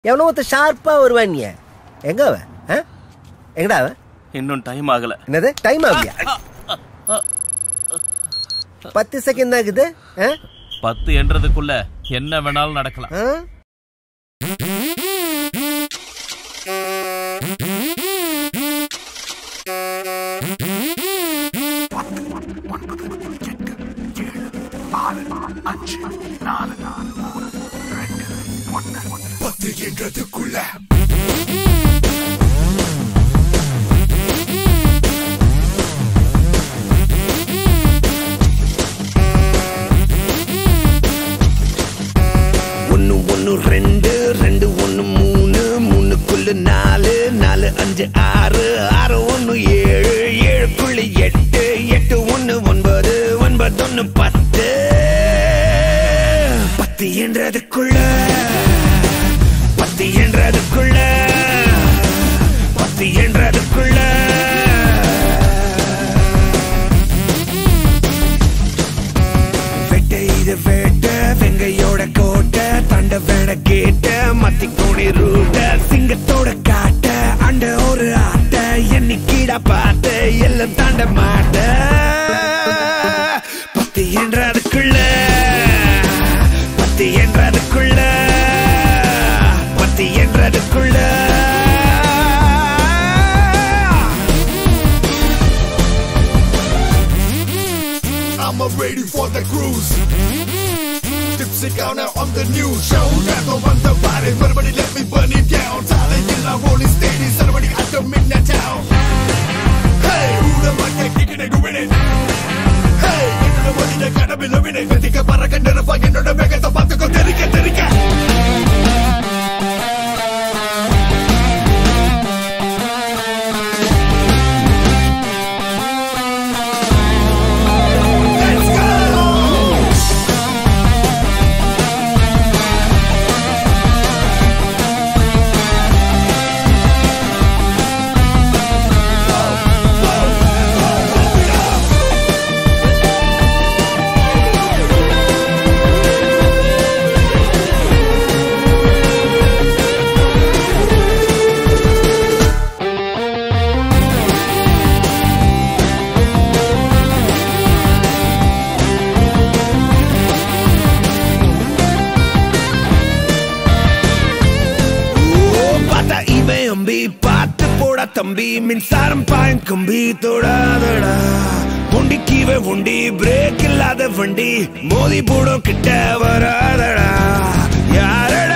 எவனோ ஒருத்த ஷார்ப்பா வருவான். நீ எங்க அவன்? எங்கடா அவன்? இன்னும் டைம் ஆகல. என்னது டைம் ஆகலையா? 10 செகண்ட் தான் இருக்குது. 10 என்றதுக்குள்ள என்ன வேணாலும் நடக்கலாம். ரெண்டு ரெண்டு 1 3 3க்குள்ள 4 4 5 6 6 1 7 7க்குள்ள 8 8 1 9 9 1 10 10 என்றதுக்குள்ள 10 என்றதுக்குள்ள 10 என்றதுக்குள்ள வெட்ட இது வெட்ட வெங்கையோட கோட்டை தண்ட வேட கேட்ட மத்தி கோணி ரூட்ட சிங்கத்தோட காட்ட அண்ட ஒரு ஆட்ட என்னைக்கீடா பார்த்த எல்லாம் தாண்ட மாட்ட 10 என்றதுக்குள்ள 10 என்றதுக்குள்ள 10 என்றதுக்குள்ள I'm ready for the cruise. Dipsy out now on the news show. Grab the one the body, everybody let me burn it down. Talent in our rolling steady, everybody at the midnight town. Hey, who the fuck that kicking and doing it? Hey, into the money that gotta be loving it. Vetika parakandara paginoda mega the pathu terika terika. தம்பி மின்சாரம் பாயும் கம்பி தொடாதடா உண்டி கீவே உண்டி break இல்லாத வண்டி மோதி போடும் கிட்ட வராதடா யாரடா